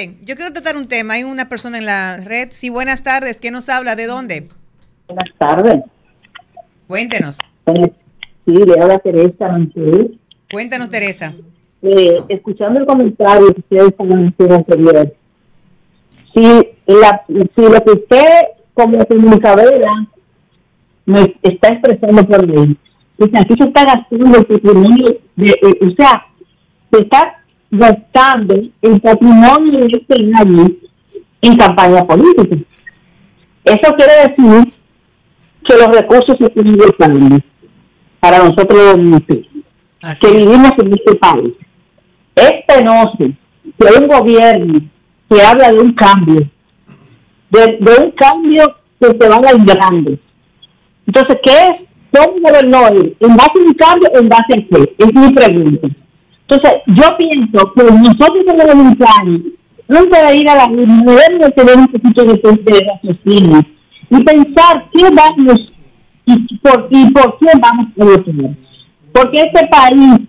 Bien, yo quiero tratar un tema. Hay una persona en la red. Sí, buenas tardes. ¿Quién nos habla? ¿De dónde? Buenas tardes. Cuéntenos. Sí, le habla Teresa Manchú. Cuéntanos, Teresa. Escuchando el comentario que ustedes estaban haciendo anterior, si lo que usted como comunicadora me está expresando por mí, pues aquí se está gastando el patrimonio, o sea, se está gastando el patrimonio de este año en campaña política. Eso quiere decir que los recursos se están gastando para nosotros los municipios que vivimos en este país. Es penoso que un gobierno que habla de un cambio, de un cambio que se va librando. Entonces, ¿qué es? ¿Cómo gobernó él? ¿En base a un cambio o en base a qué? Es mi pregunta. Entonces, yo pienso que nosotros como dominicanos, antes de ir a la urna, debemos tener un poquito de raciocinio y pensar qué vamos y por qué vamos a votar. Porque este país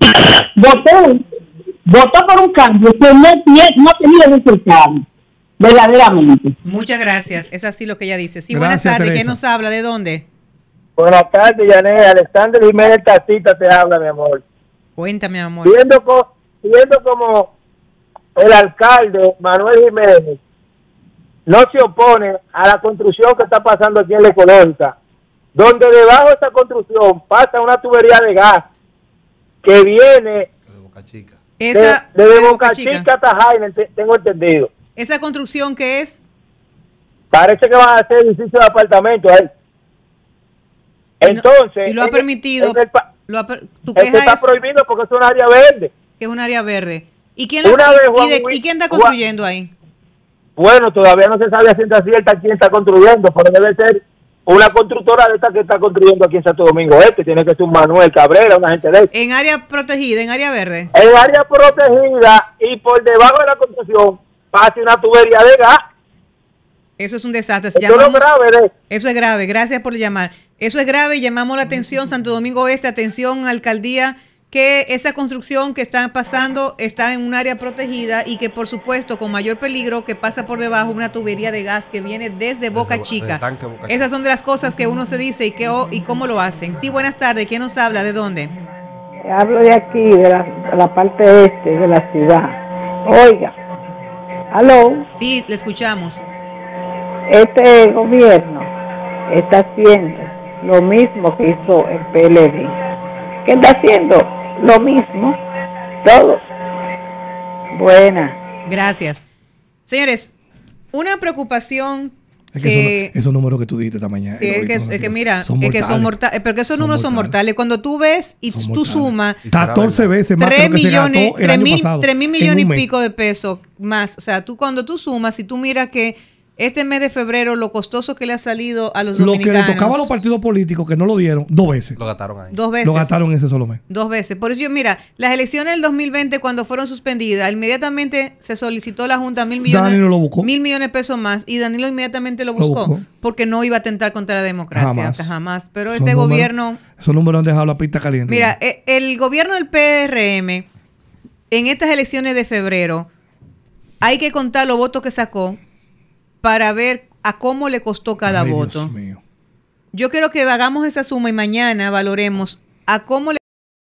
votó por un cambio que no tenía resultado, verdaderamente. Muchas gracias. Es así lo que ella dice. Sí, Gracias, buenas tardes. Teresa. ¿Quién nos habla? ¿De dónde? Buenas tardes, Yané. Alexander Jiménez Tacita te habla, mi amor. Cuéntame, amor. Viendo como el alcalde Manuel Jiménez no se opone a la construcción que está pasando aquí en la Económica, donde debajo de esa construcción pasa una tubería de gas que viene De Boca Chica. Esa desde de Boca Chica hasta Jaime, tengo entendido. ¿Esa construcción qué es? Parece que van a hacer edificios de apartamentos ahí. Entonces, Y lo ha permitido. Tu eso queja está es prohibido porque es un área verde. que es un área verde. ¿Y quién, Una vez, Juan ¿y quién está construyendo ahí? Bueno, todavía no se sabe a ciencia cierta quién está construyendo, pero debe ser una constructora de esta que está construyendo aquí en Santo Domingo Este. Tiene que ser un Manuel Cabrera, una gente de esta. En área protegida, en área verde. En área protegida y por debajo de la construcción pasa una tubería de gas. Eso es un desastre. Eso es lo grave Eso es grave. Gracias por llamar. Eso es grave y llamamos la atención, Santo Domingo Este, atención, alcaldía, que esa construcción que está pasando está en un área protegida y que, por supuesto, con mayor peligro, que pasa por debajo una tubería de gas que viene desde Boca Chica. Esas son de las cosas que uno se dice y cómo lo hacen. Sí, buenas tardes. ¿Quién nos habla? ¿De dónde? Hablo de aquí, de la parte este de la ciudad. Oiga, ¿aló? Sí, le escuchamos. Este gobierno está haciendo lo mismo que hizo el PLD. ¿Qué está haciendo? Lo mismo. Todo. Buena. Gracias. Señores, una preocupación es que esos números que tú dijiste esta mañana. Sí, es que mira, son mortales. Porque esos números son mortales. Cuando tú ves y tú sumas 14 veces más de lo que se gastó el año pasado. 3 mil millones y pico de pesos más. O sea, cuando tú sumas y tú miras que este mes de febrero, lo costoso que le ha salido a los dominicanos. Lo que le tocaba a los partidos políticos que no lo dieron 2 veces. Lo gastaron ahí. 2 veces. Lo gastaron ese solo mes. 2 veces. Por eso, mira, las elecciones del 2020, cuando fueron suspendidas, inmediatamente se solicitó a la Junta 1.000 millones. Danilo lo buscó. 1.000 millones de pesos más. Y Danilo inmediatamente lo buscó. Porque no iba a atentar contra la democracia. Jamás. Pero este gobierno. Esos números han dejado la pista caliente. Mira, el gobierno del PRM, en estas elecciones de febrero, hay que contar los votos que sacó para ver a cómo le costó cada voto. Dios mío. Yo quiero que hagamos esa suma y mañana valoremos a cómo le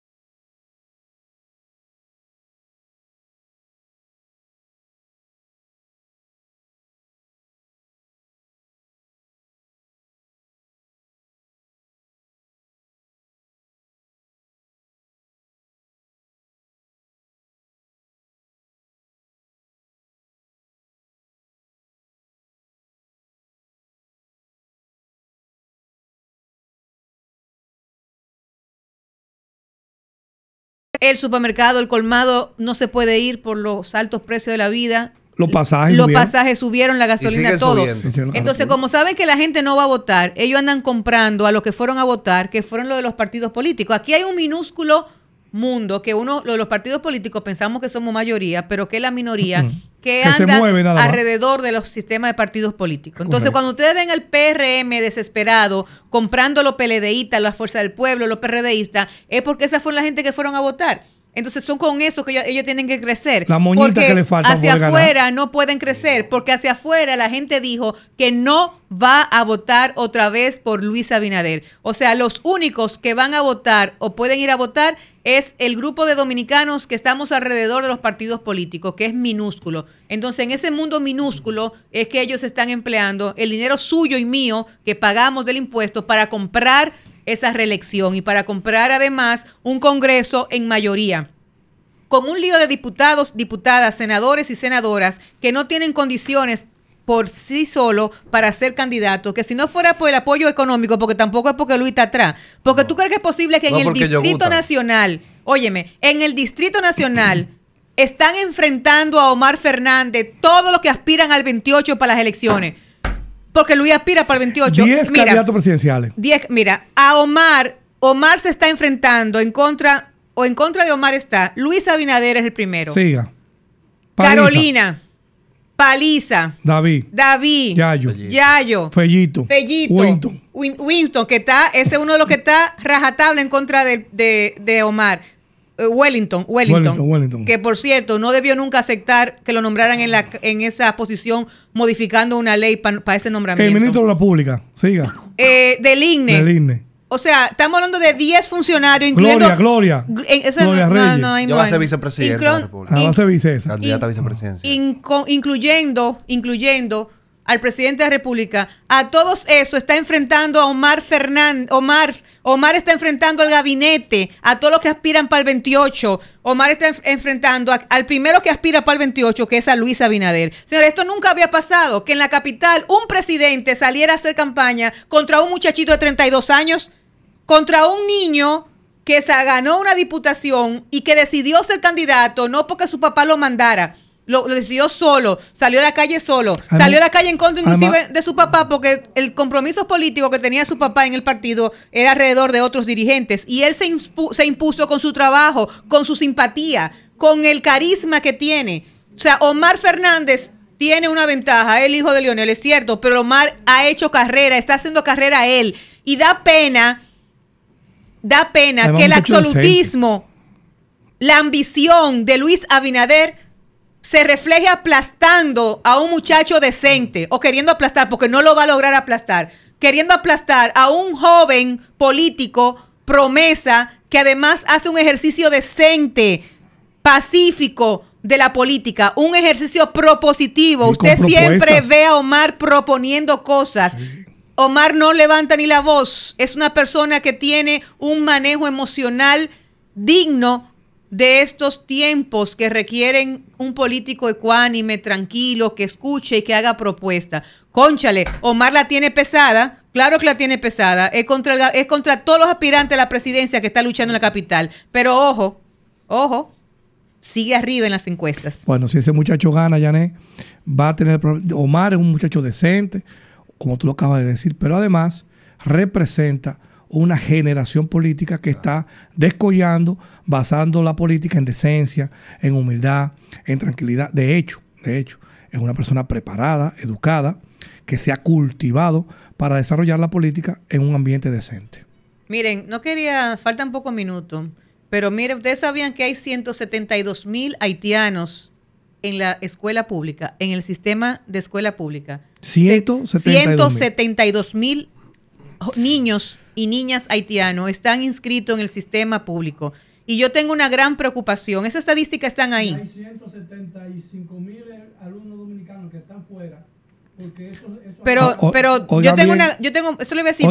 el supermercado, el colmado, no se puede ir por los altos precios de la vida. Los pasajes subieron, la gasolina, todo. Entonces, como saben que la gente no va a votar, ellos andan comprando a los que fueron a votar, que fueron los de los partidos políticos. Aquí hay un minúsculo mundo que lo de los partidos políticos pensamos que somos mayoría, pero que es la minoría que anda alrededor de los sistemas de partidos políticos. Entonces, cuando ustedes ven al PRM desesperado comprando los PLDistas, la Fuerza del Pueblo, los PRDistas, es porque esa fue la gente que fueron a votar. Entonces son con eso que ellos tienen que crecer. La moñita que le falta. Hacia afuera no pueden crecer, porque hacia afuera la gente dijo que no va a votar otra vez por Luis Abinader. O sea, los únicos que van a votar o pueden ir a votar es el grupo de dominicanos que estamos alrededor de los partidos políticos, que es minúsculo. Entonces, en ese mundo minúsculo es que ellos están empleando el dinero suyo y mío que pagamos del impuesto para comprar esa reelección y para comprar además un Congreso en mayoría, con un lío de diputados, diputadas, senadores y senadoras que no tienen condiciones por sí solo para ser candidatos, que si no fuera por el apoyo económico, porque tampoco es porque Luis está atrás, porque tú crees que es posible que en el Distrito Nacional, óyeme, en el Distrito Nacional están enfrentando a Omar Fernández todos los que aspiran al 28 para las elecciones. Porque Luis aspira para el 28. 10 candidatos presidenciales. Mira, a Omar se está enfrentando en contra de Omar está Luis Abinader es el primero. Siga. Paliza. Carolina. Paliza. David. Yayo. Fellito. Winston, que ese es uno de los que está rajatabla en contra de Omar. Wellington, que por cierto no debió nunca aceptar que lo nombraran en esa posición modificando una ley para ese nombramiento. El ministro de la República, siga. Del INE. O sea, estamos hablando de 10 funcionarios, incluyendo... Gloria Reyes. Yo voy a ser vicepresidente de la República. Va a ser vicepresidenta. Candidata a vicepresidencia. Incluyendo al presidente de la República. A todos eso está enfrentando a Omar Fernández. Omar está enfrentando al gabinete, a todos los que aspiran para el 28. Omar está enfrentando al primero que aspira para el 28, que es a Luis Abinader. Señores, esto nunca había pasado, que en la capital un presidente saliera a hacer campaña contra un muchachito de 32 años, contra un niño que se ganó una diputación y que decidió ser candidato, no porque su papá lo mandara. Lo decidió solo, salió a la calle solo, salió a la calle en contra inclusive de su papá, porque el compromiso político que tenía su papá en el partido era alrededor de otros dirigentes, y él se impuso con su trabajo, con su simpatía, con el carisma que tiene. O sea, Omar Fernández tiene una ventaja, el hijo de Leonel, es cierto, pero Omar ha hecho carrera, está haciendo carrera él, y da pena que el absolutismo, la ambición de Luis Abinader se refleje aplastando a un muchacho decente, o queriendo aplastar, porque no lo va a lograr aplastar, queriendo aplastar a un joven político promesa que además hace un ejercicio decente, pacífico de la política, un ejercicio propositivo. Usted siempre ve a Omar proponiendo cosas. Sí. Omar no levanta ni la voz. Es una persona que tiene un manejo emocional digno de estos tiempos que requieren un político ecuánime, tranquilo, que escuche y que haga propuesta. Cónchale, Omar la tiene pesada, claro que la tiene pesada, es contra todos los aspirantes a la presidencia que está luchando en la capital, pero ojo, sigue arriba en las encuestas. Bueno, si ese muchacho gana, Yané, va a tener problemas. Omar es un muchacho decente, como tú lo acabas de decir, pero además representa una generación política que está descollando, basando la política en decencia, en humildad, en tranquilidad. De hecho, es una persona preparada, educada, que se ha cultivado para desarrollar la política en un ambiente decente. Miren, faltan pocos minutos, pero miren, ustedes sabían que hay 172,000 haitianos en la escuela pública, en el sistema de escuela pública. 172,000 niños y niñas haitianos están inscritos en el sistema público. Y yo tengo una gran preocupación. Esas estadísticas están ahí. Hay 175,000 alumnos dominicanos que están fuera. Porque pero yo tengo eso le voy a decir,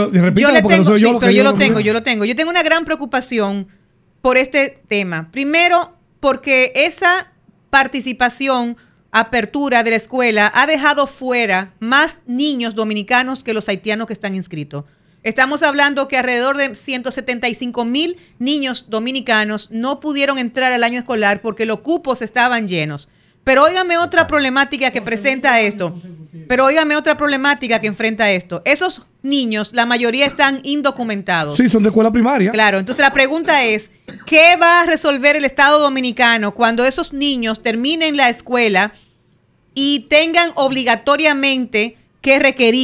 yo tengo una gran preocupación por este tema. Primero, porque esa participación, apertura de la escuela ha dejado fuera más niños dominicanos que los haitianos que están inscritos. Estamos hablando que alrededor de 175,000 niños dominicanos no pudieron entrar al año escolar porque los cupos estaban llenos. Pero óigame otra problemática que presenta esto. Enfrenta esto. Esos niños, la mayoría están indocumentados. Sí, son de escuela primaria. Claro, entonces la pregunta es, ¿qué va a resolver el Estado Dominicano cuando esos niños terminen la escuela y tengan obligatoriamente que requerir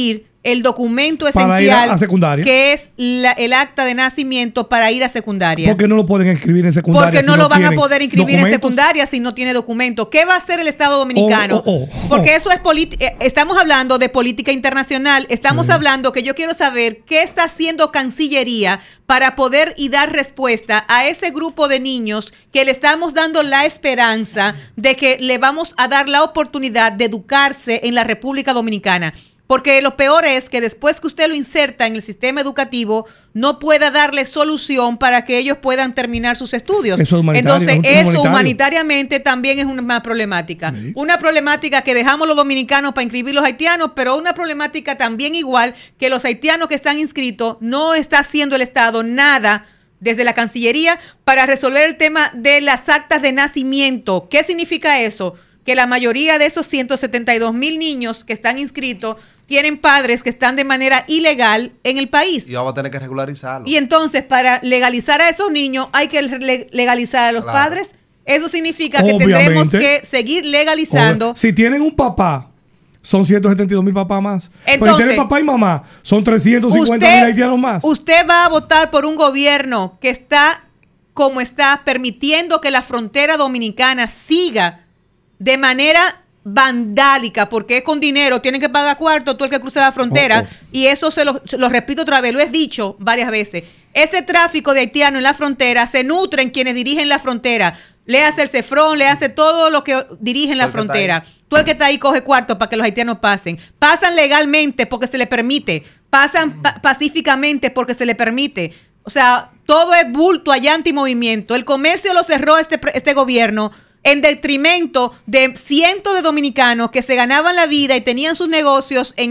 el documento para esencial ir a secundaria, que es el acta de nacimiento para ir a secundaria. ¿Por qué no lo pueden inscribir en secundaria? Porque no lo van a poder inscribir en secundaria si no tiene documento. ¿Qué va a hacer el Estado Dominicano? Porque eso es estamos hablando de política internacional, estamos hablando que yo quiero saber qué está haciendo Cancillería para poder y dar respuesta a ese grupo de niños que le estamos dando la esperanza de que le vamos a dar la oportunidad de educarse en la República Dominicana. Porque lo peor es que después que usted lo inserta en el sistema educativo, no pueda darle solución para que ellos puedan terminar sus estudios. Entonces, eso humanitariamente también es una problemática. Sí. Una problemática que dejamos los dominicanos para inscribir los haitianos, pero una problemática también igual que los haitianos que están inscritos, no está haciendo el Estado nada desde la Cancillería para resolver el tema de las actas de nacimiento. ¿Qué significa eso? Que la mayoría de esos 172,000 niños que están inscritos tienen padres que están de manera ilegal en el país. Y vamos a tener que regularizarlo. Y entonces, para legalizar a esos niños, hay que legalizar a los padres. Eso significa que tendremos que seguir legalizando. Si tienen un papá, son 172,000 papás más. Entonces, pero si tienen papá y mamá, son 350,000 haitianos más. Usted va a votar por un gobierno que está, como está, permitiendo que la frontera dominicana siga de manera vandálica, porque es con dinero, tienen que pagar cuarto todo el que cruza la frontera, y eso se lo repito otra vez, lo he dicho varias veces. Ese tráfico de haitianos en la frontera se nutren quienes dirigen la frontera. Le hace el CEFRON, le hace todo lo que dirigen la frontera. Tú el que está ahí coge cuarto para que los haitianos pasen. Pasan legalmente porque se les permite. Pasan pacíficamente porque se les permite. O sea, todo es bulto allá antimovimiento. El comercio lo cerró este gobierno en detrimento de cientos de dominicanos que se ganaban la vida y tenían sus negocios en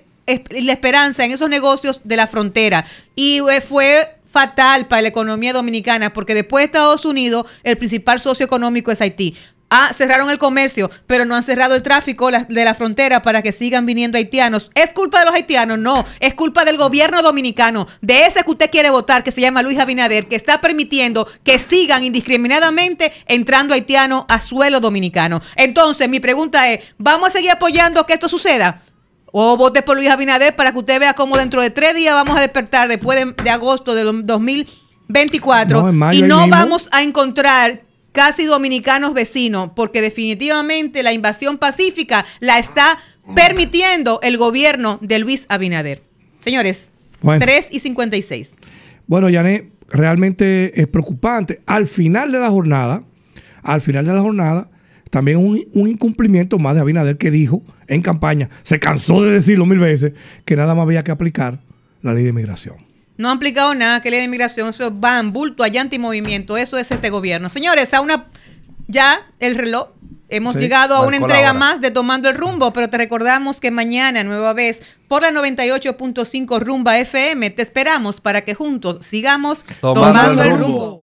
la esperanza en esos negocios de la frontera. Y fue fatal para la economía dominicana porque después de Estados Unidos el principal socio económico es Haití. Cerraron el comercio, pero no han cerrado el tráfico de la frontera para que sigan viniendo haitianos. ¿Es culpa de los haitianos? No, es culpa del gobierno dominicano, de ese que usted quiere votar, que se llama Luis Abinader, que está permitiendo que sigan indiscriminadamente entrando haitianos a suelo dominicano. Entonces, mi pregunta es, ¿vamos a seguir apoyando que esto suceda? O vote por Luis Abinader para que usted vea cómo dentro de 3 días vamos a despertar después de agosto de 2024 y no vamos a encontrar casi dominicanos vecinos, porque definitivamente la invasión pacífica la está permitiendo el gobierno de Luis Abinader. Señores, 3:56. Bueno, Yané, realmente es preocupante. Al final de la jornada, también un incumplimiento más de Abinader, que dijo en campaña, se cansó de decirlo 1000 veces, que nada más había que aplicar la ley de inmigración. No han aplicado nada, que ley de inmigración, eso va en bulto, allá antimovimiento, eso es este gobierno. Señores, ya el reloj, hemos llegado a una entrega más de Tomando el Rumbo, pero te recordamos que mañana, nueva vez, por la 98.5 Rumba FM, te esperamos para que juntos sigamos tomando el rumbo.